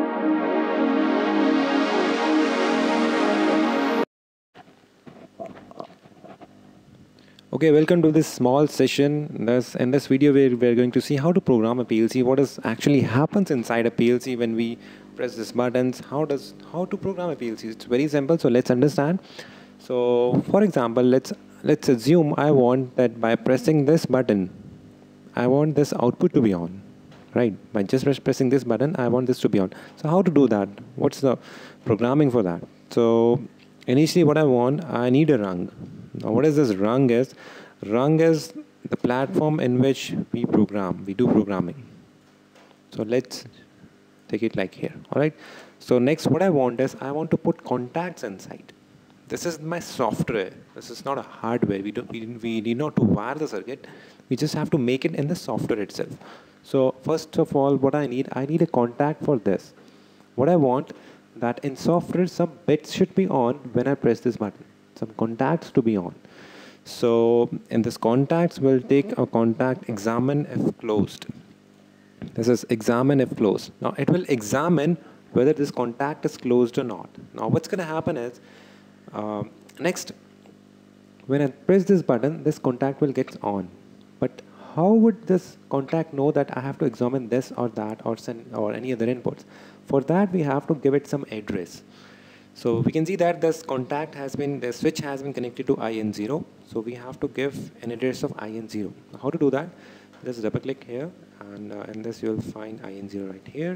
Okay, welcome to this small session. In this video, we're going to see how to program a PLC. What actually happens inside a PLC when we press these buttons? How to program a PLC? It's very simple. So let's understand. So, for example, let's assume I want that by pressing this button, I want this output to be on, right? By just pressing this button, I want this to be on. So how to do that? What's the programming for that? So initially, what I need a rung. Now, what is this rung is? Rung is the platform in which we program. We do programming. So let's take it like here. All right. So next, what I want is I want to put contacts inside. This is my software. This is not a hardware. We need not to wire the circuit. We just have to make it in the software itself. So first of all, what I need a contact for this. What I want that in software, some bits should be on when I press this button. Some contacts to be on. So in this contacts, we'll take a contact examine if closed. This is examine if closed. Now it will examine whether this contact is closed or not. Now what's going to happen is, next, when I press this button, this contact will get on. But how would this contact know that I have to examine this or that or send or any other inputs? For that, we have to give it some address. So we can see that this contact the switch has been connected to IN0. So we have to give an address of IN0. How to do that? Just double click here, and in this you'll find IN0 right here.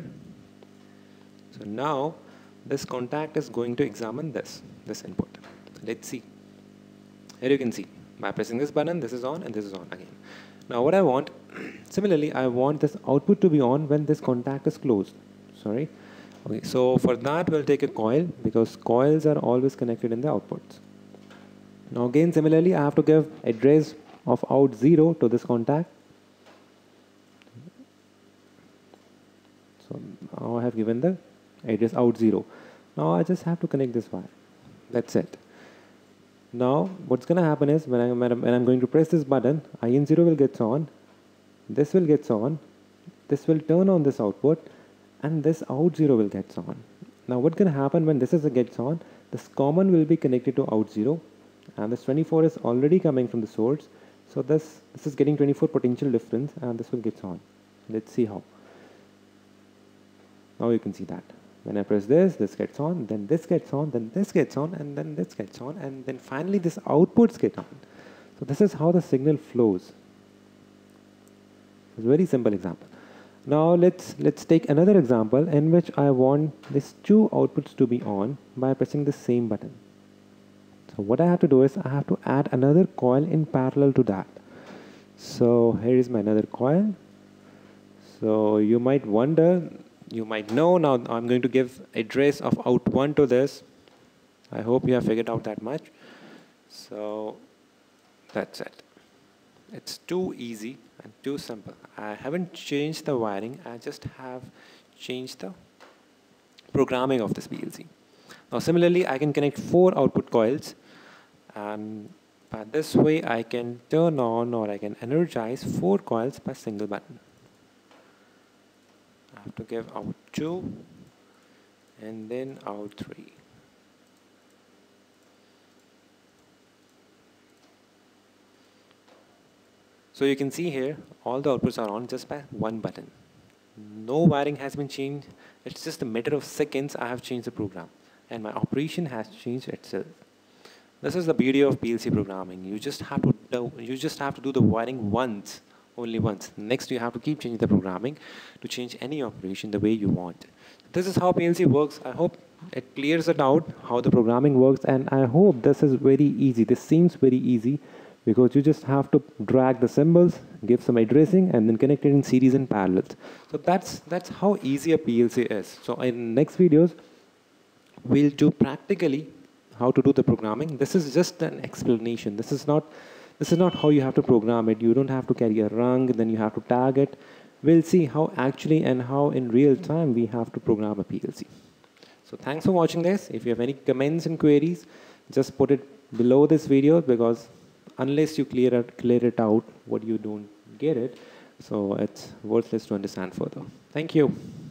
So now this contact is going to examine this input. Let's see. Here you can see by pressing this button, this is on and this is on again. Now what I want, similarly, I want this output to be on when this contact is closed. Sorry. Okay, so for that we'll take a coil because coils are always connected in the outputs. Now again, similarly, I have to give address of out0 to this contact. So now I have given the address out0. Now I just have to connect this wire. That's it. Now what's going to happen is when I'm going to press this button, IN0 will get on, this will get on, this will turn on this output, and this out0 will get on. Now what's going to happen when this gets on, this common will be connected to out0, and this 24 is already coming from the source. So this is getting 24 potential difference, and this will get on. Let's see how. Now you can see that. When I press this gets on, then this gets on, then this gets on, and then this gets on, and then finally this outputs get on. So this is how the signal flows. It's a very simple example. Now let's take another example in which I want these two outputs to be on by pressing the same button. So what I have to do is I have to add another coil in parallel to that. So here is my another coil. So you might wonder, you might know, now I'm going to give address of out1 to this. I hope you have figured out that much. So that's it. It's too easy and too simple. I haven't changed the wiring, I just have changed the programming of this PLC. Now similarly, I can connect 4 output coils, and by this way I can turn on or I can energize 4 coils by single button. I have to give out 2 and then out 3. So you can see here all the outputs are on just by one button. No wiring has been changed. It's just a matter of seconds I have changed the program and my operation has changed itself. This is the beauty of PLC programming. You just have to do the wiring once. Only once. Next, you have to keep changing the programming to change any operation the way you want. This is how PLC works. I hope it clears it out how the programming works, and I hope this is very easy. This seems very easy because you just have to drag the symbols, give some addressing, and then connect it in series and parallel. So that's how easy a PLC is. So in next videos, we'll do practically how to do the programming. This is just an explanation. This is not how you have to program it. You don't have to carry a rung, then you have to tag it. We'll see how actually and how in real time we have to program a PLC. So thanks for watching this. If you have any comments and queries, just put it below this video, because unless you clear it out what you don't get it, so it's worthless to understand further. Thank you.